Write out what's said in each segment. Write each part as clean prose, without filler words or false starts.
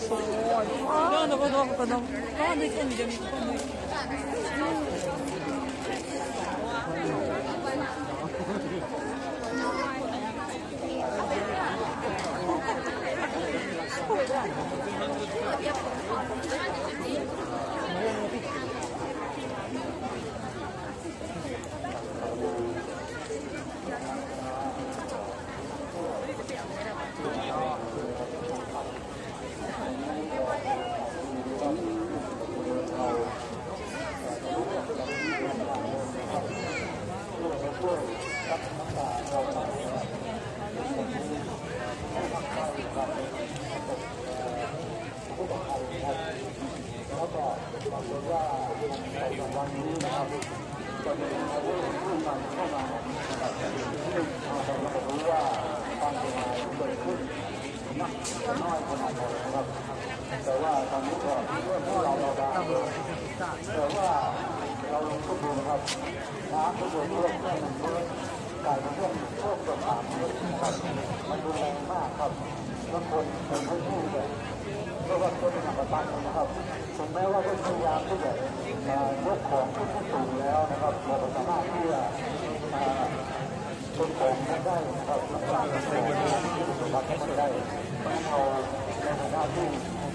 แต่ว่าตอนนี้ก็เราได้แต่ว่าเราลงทุนนะครับน้ำทุกคนเรื่องแค่หนึ่งเรื่องการเรื่องโชคต่างๆนะครับมันรุนแรงมากครับบางคนเป็นผู้ที่เลยเพราะว่าคนทำประกันนะครับถึงแม้ว่าจะพยายามที่จะยกของขึ้นสูงแล้วนะครับเราสามารถที่จะเป็นของได้ครับรักษาเป็นของที่สมบัติไม่ได้เราในฐานะที่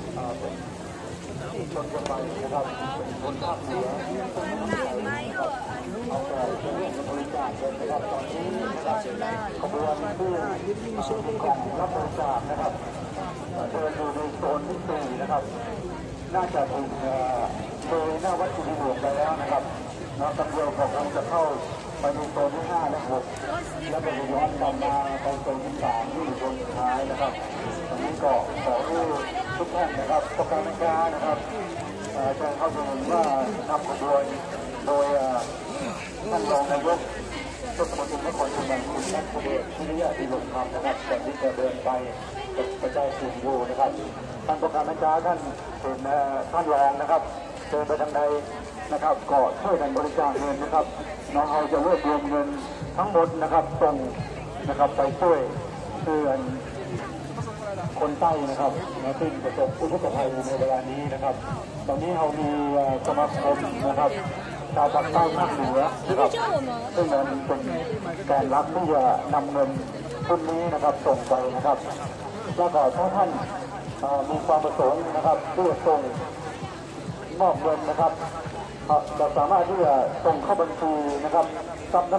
ชนกันไปนะครับคนภาคเหนือเอาแต่เรื่องบริจาคเลยนะครับตอนนี้นะครับขบวนผู้ของรับบริจาคนะครับเดินอยู่ในโซนที่สี่นะครับน่าจะถึงเลยหน้าวัดจุฬาหลวงไปแล้วนะครับตำรวจของเราจะเข้าไปในโซนที่5และ6แล้วก็จะย้อนกลับมาไปโซนที่3ที่อยู่โซนสุดท้ายนะครับตอนนี้ก็ขอให้ทุกท่านนะครับประกาศนะครับแจ้งเข้าสู่ว่านำขบวนโดยท่านรองนายกเทศมนตรีนครชุมพรคุณนัทเดชพิริยะดีลงธรรมนะครับก่อนที่จะเดินไปกระจายเสียงอยู่นะครับท่านประกาศท่านเป็นท่านรองนะครับเดินไปทางใดนะครับก็ช่วยกันบริจาคเงินนะครับน้องเราจะรวบรวมเงินทั้งหมดนะครับส่งนะครับไปช่วยเพื่อนคนใต้นะครับซึ่งประสบอุทกภัยในเวลานี้นะครับตอนนี้เรามีสมาคมนะครับชาวภาคใต้ภาคเหนือนะครับซึ่งมันเป็นการรับที่จะนำเงินทุนนี้นะครับส่งไปนะครับแล้วก็ถ้าท่านมีความประสงค์นะครับเพื่อส่งมอบเงินนะครับเราสามารถที่จะส่งเข้าบัญชีนะครับ